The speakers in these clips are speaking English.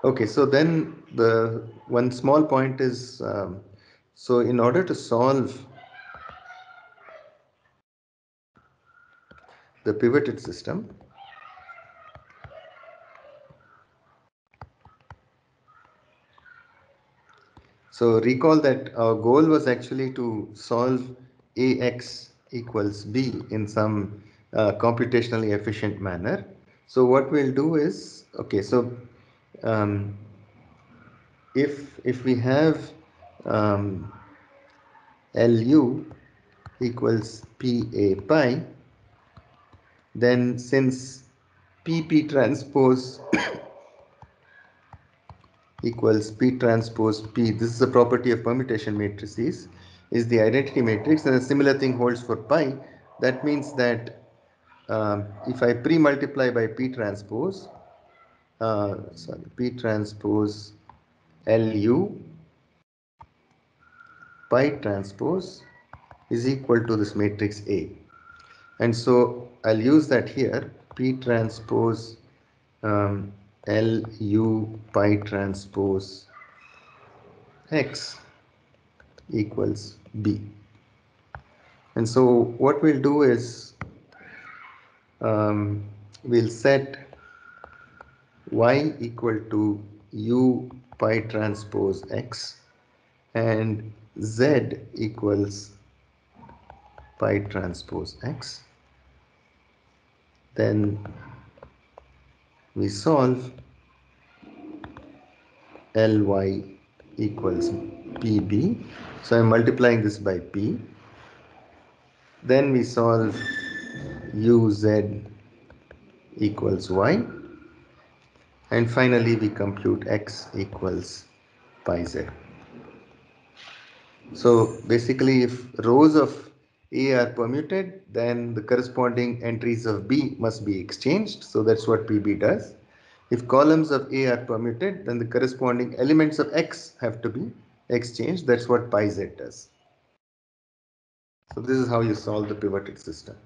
Okay, so then the one small point is, so in order to solve the pivoted system, so recall that our goal was actually to solve AX equals B in some computationally efficient manner. So what we'll do is, okay, so um, if we have um, LU equals PA pi, then since PP transpose equals P transpose P, this is a property of permutation matrices, is the identity matrix, and a similar thing holds for pi. That means that if I pre-multiply by P transpose, P transpose LU pi transpose is equal to this matrix A. And so I'll use that here, P transpose LU pi transpose X equals B. And so what we'll do is we'll set Y equal to U pi transpose X and Z equals pi transpose X. Then we solve Ly equals PB. So I'm multiplying this by P. Then we solve uz equals y, and finally we compute x equals pi z. So basically, if rows of A are permuted, then the corresponding entries of B must be exchanged. So that's what PB does. If columns of A are permuted, then the corresponding elements of X have to be exchanged. That's what pi z does. So this is how you solve the pivoted system.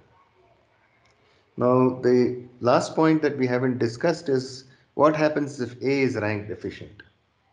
Now, the last point that we haven't discussed is what happens if A is rank deficient.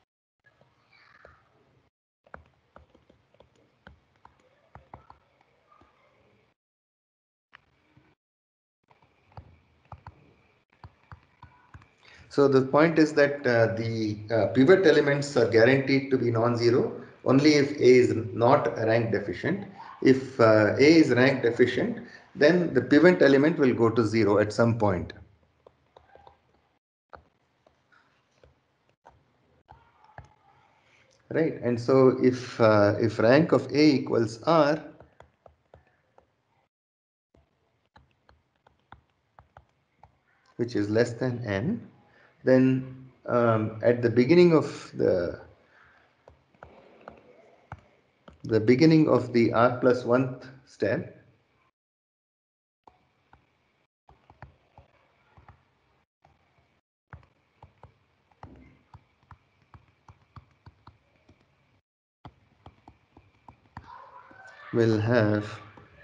So the point is that the pivot elements are guaranteed to be non-zero only if A is not rank deficient. If A is rank deficient, then the pivot element will go to 0 at some point. Right, and so if rank of A equals R, which is less than n, then at the beginning of the R plus 1th step, will have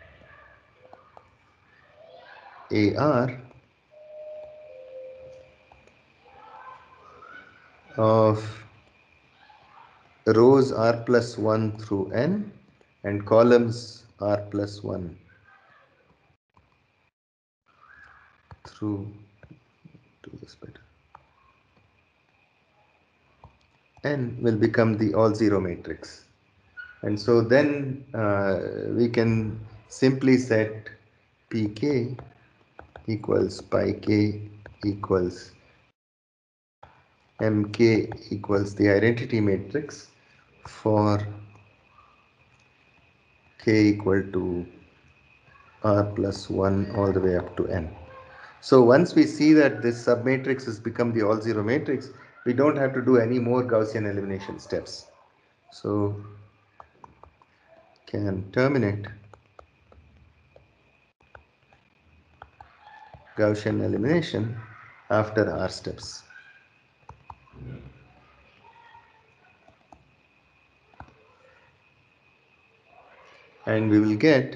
AR of rows R plus 1 through n and columns R plus 1 through, do this better, n will become the all zero matrix. And so then we can simply set pk equals pi k equals mk equals the identity matrix for k equal to r plus 1 all the way up to n. So once we see that this submatrix has become the all zero matrix, we don't have to do any more Gaussian elimination steps. So can terminate Gaussian elimination after R steps. And we will get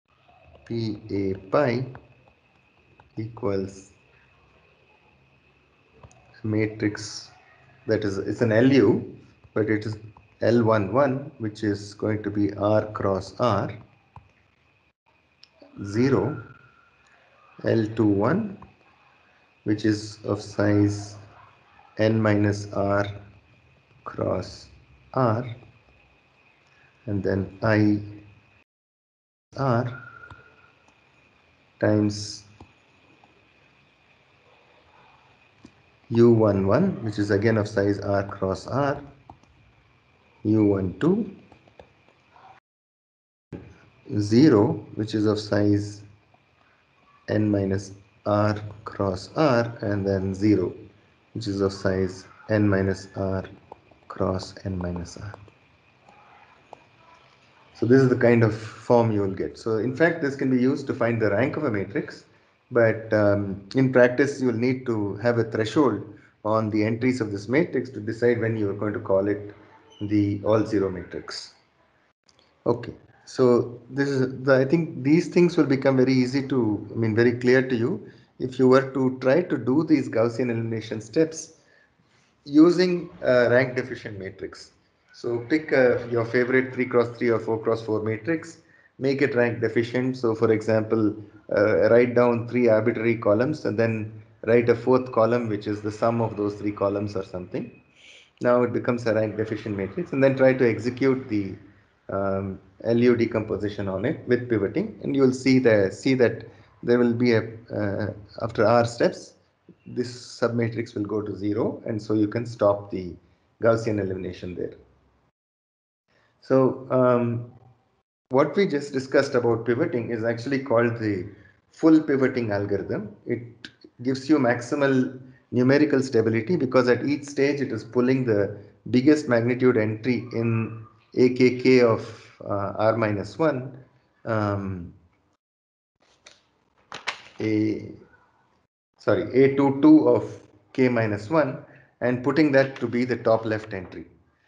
PA pi equals matrix that is, it's an LU, but it is L11, which is going to be R cross R, 0, L21, which is of size n minus R cross R, and then I R times U11, which is again of size R cross R, U12, 0, which is of size n minus R cross R, and then 0, which is of size n minus R cross n minus R. So this is the kind of form you will get. So in fact, this can be used to find the rank of a matrix, but in practice, you will need to have a threshold on the entries of this matrix to decide when you are going to call it the all zero matrix. Okay, so this is I think these things will become very easy to, very clear to you if you were to try to do these Gaussian elimination steps using a rank deficient matrix. So pick your favorite 3 cross 3 or 4 cross 4 matrix, make it rank deficient. So for example, write down 3 arbitrary columns and then write a fourth column which is the sum of those 3 columns or something. Now it becomes a rank deficient matrix, and then try to execute the LU decomposition on it with pivoting, and you will see that there will be a after R steps this submatrix will go to 0, and so you can stop the Gaussian elimination there. So what we just discussed about pivoting is actually called the full pivoting algorithm. It gives you maximal numerical stability because at each stage it is pulling the biggest magnitude entry in AKK of R minus 1, a sorry A22 of K minus 1, and putting that to be the top left entry.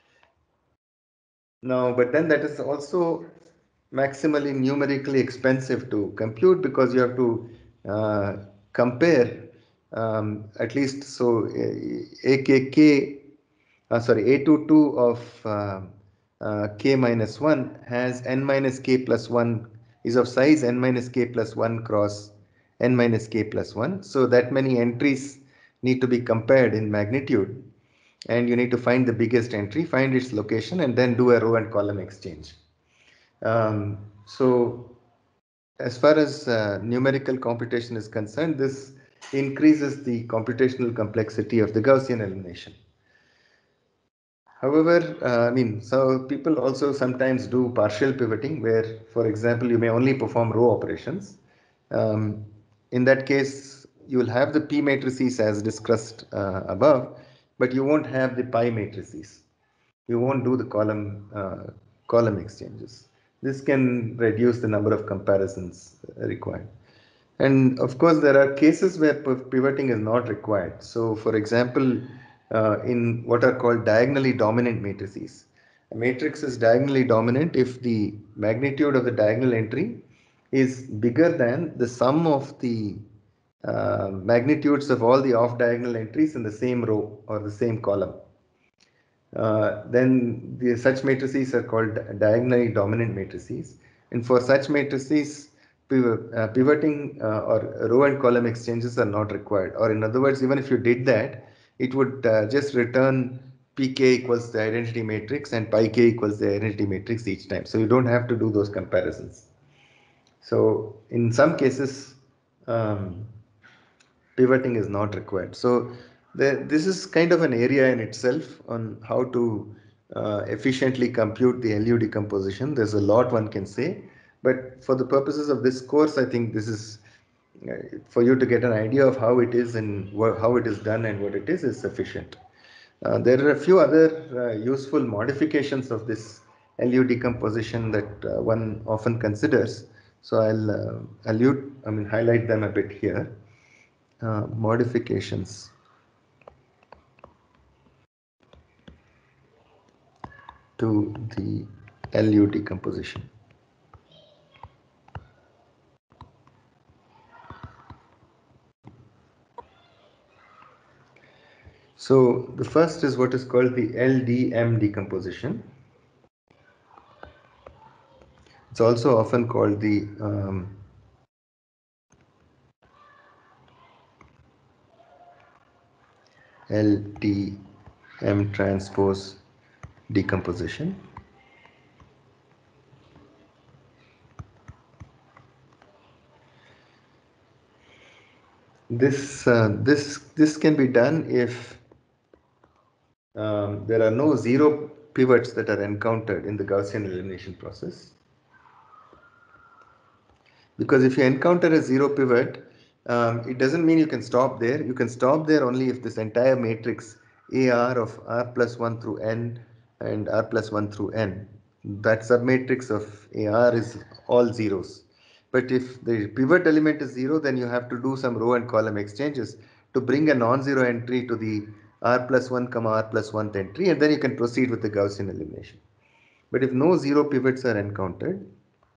Now, but then that is also maximally numerically expensive to compute because you have to compare at least so AKK A22 of K minus 1 has n minus K plus 1 is of size n minus K plus 1 cross n minus K plus 1. So that many entries need to be compared in magnitude, and you need to find the biggest entry, find its location, and then do a row and column exchange. So as far as numerical computation is concerned, this increases the computational complexity of the Gaussian elimination. However, so people also sometimes do partial pivoting where, for example, you may only perform row operations. In that case, you will have the P matrices as discussed above, but you won't have the pi matrices. You won't do the column exchanges. This can reduce the number of comparisons required. And of course, there are cases where pivoting is not required. So, for example, in what are called diagonally dominant matrices, a matrix is diagonally dominant if the magnitude of the diagonal entry is bigger than the sum of the magnitudes of all the off diagonal entries in the same row or the same column. Then such matrices are called diagonally dominant matrices, and for such matrices pivoting or row and column exchanges are not required, or in other words, even if you did that, it would just return pk equals the identity matrix and pi k equals the identity matrix each time, so you don't have to do those comparisons. So in some cases pivoting is not required. So this is kind of an area in itself on how to efficiently compute the LU decomposition. There's a lot one can say, but for the purposes of this course, I think this is for you to get an idea of how it is and how it is done and what it is sufficient. There are a few other useful modifications of this LU decomposition that one often considers. So I'll highlight them a bit here. Modifications to the LU decomposition. So the first is what is called the LDM decomposition. It's also often called the LDM transpose decomposition. This can be done if there are no zero pivots that are encountered in the Gaussian elimination process. Because if you encounter a zero pivot, it doesn't mean you can stop there. You can stop there only if this entire matrix AR of R plus 1 through N and R plus 1 through N, that submatrix of AR is all zeros. But if the pivot element is zero, then you have to do some row and column exchanges to bring a non-zero entry to the R plus 1, R plus 1 entry, and then you can proceed with the Gaussian elimination. But if no zero pivots are encountered,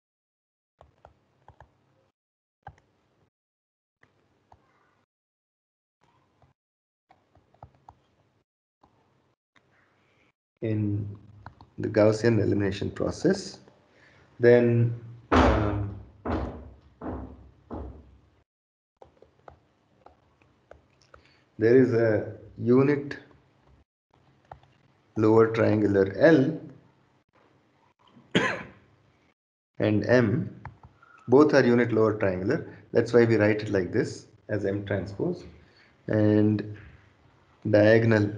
in the Gaussian elimination process, then there is a unit lower triangular L and M. Both are unit lower triangular. That's why we write it like this as M transpose, and diagonal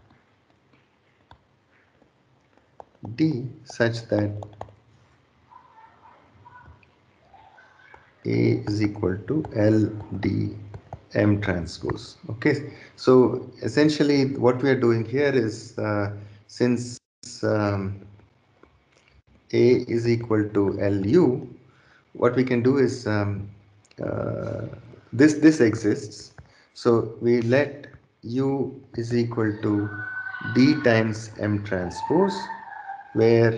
D such that A is equal to L D M transpose. Okay, so essentially what we are doing here is since um, A is equal to LU, what we can do is uh, this exists, so we let U is equal to D times M transpose, where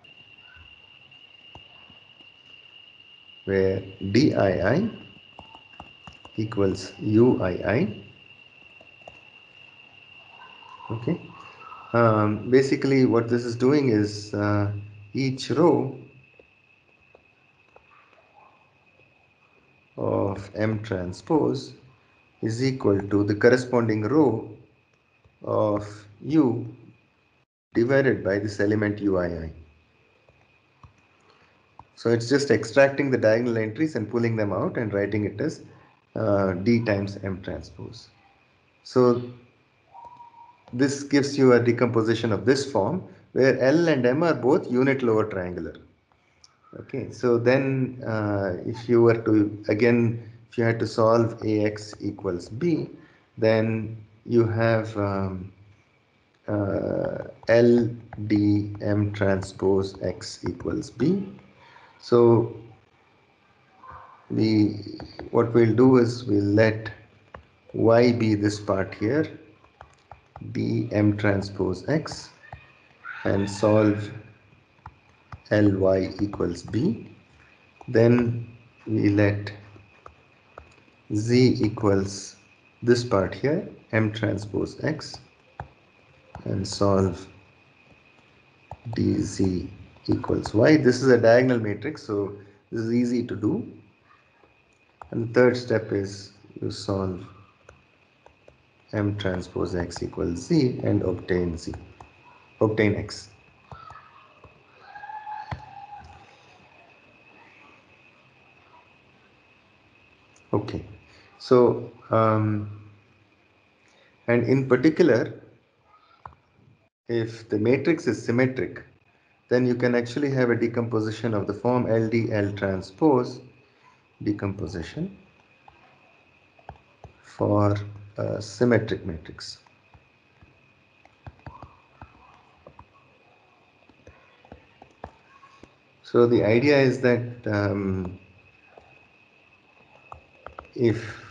DII equals UII. Okay, basically what this is doing is each row of M transpose is equal to the corresponding row of U divided by this element UII. So it's just extracting the diagonal entries and pulling them out and writing it as D times M transpose. So this gives you a decomposition of this form where L and M are both unit lower triangular. Okay, so then if you were to again, if you had to solve AX equals B, then you have L D M transpose X equals B. So what we'll do is we'll let Y be this part here, D M transpose X, and solve Ly equals B. Then we let Z equals this part here, M transpose X, and solve dz equals y. This is a diagonal matrix, so this is easy to do. And the third step is you solve M transpose X equals Z and obtain X. Okay, so and in particular, if the matrix is symmetric, then you can actually have a decomposition of the form LDL transpose decomposition for a symmetric matrix. So the idea is that if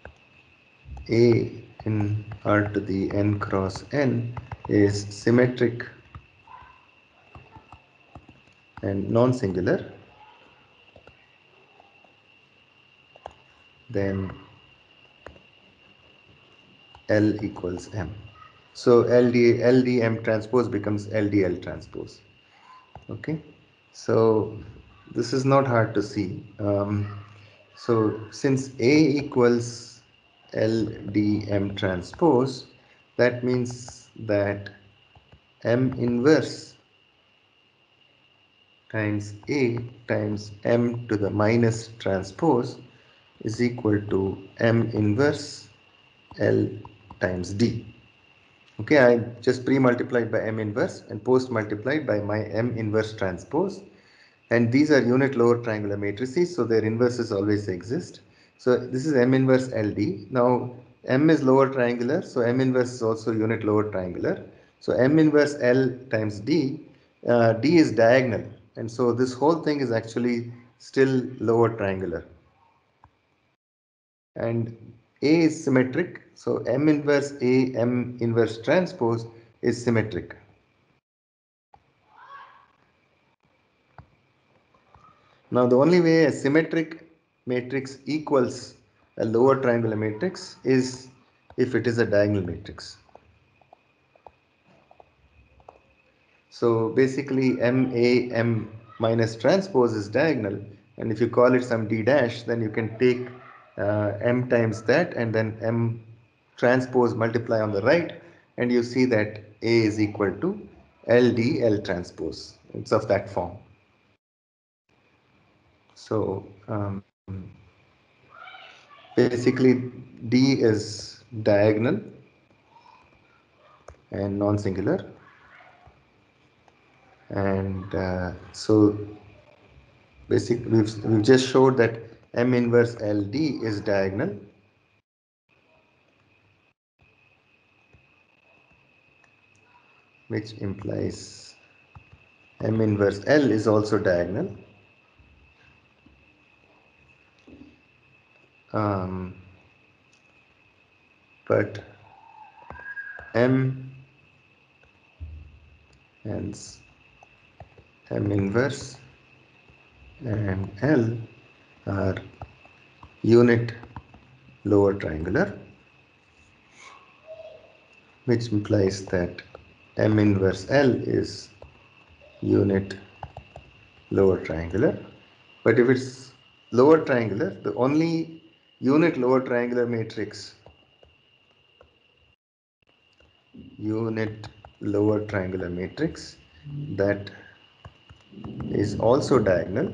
A in R to the n cross n is symmetric and non-singular, then L equals M. So LDM transpose becomes LDL transpose. Okay, so this is not hard to see. So since A equals LDM transpose, that means that M inverse times A times M to the minus transpose is equal to M inverse L times D. Okay, I just pre-multiplied by M inverse and post-multiplied by my M inverse transpose. And these are unit lower triangular matrices, so their inverses always exist. So this is M inverse LD. Now M is lower triangular, so M inverse is also unit lower triangular. So M inverse L times D, D is diagonal, and so this whole thing is actually still lower triangular. And A is symmetric, so M inverse A, M inverse transpose is symmetric. Now the only way a symmetric matrix equals a lower triangular matrix is if it is a diagonal matrix. So basically M minus transpose is diagonal, and if you call it some D dash, then you can take M times that and then M transpose multiply on the right, and you see that A is equal to LDL transpose. It's of that form. So basically D is diagonal and non-singular, and so basically we've just showed that M inverse LD is diagonal, which implies M inverse L is also diagonal. um, but M hence M inverse and L are unit lower triangular, which implies that M inverse L is unit lower triangular. But if it's lower triangular, the only unit lower triangular matrix, unit lower triangular matrix that is also diagonal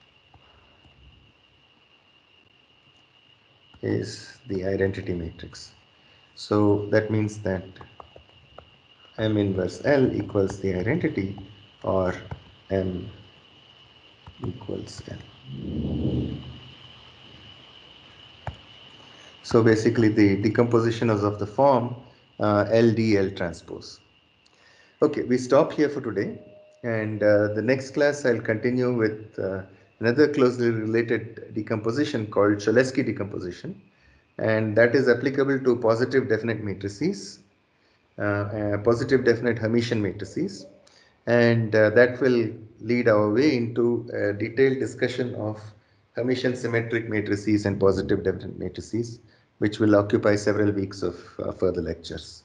is the identity matrix. So that means that M inverse L equals the identity, or M equals L. So basically the decomposition is of the form LDL transpose. Okay, we stop here for today, and the next class I'll continue with another closely related decomposition called Cholesky decomposition, and that is applicable to positive definite matrices, positive definite Hermitian matrices, and that will lead our way into a detailed discussion of Hermitian symmetric matrices and positive definite matrices, which will occupy several weeks of further lectures.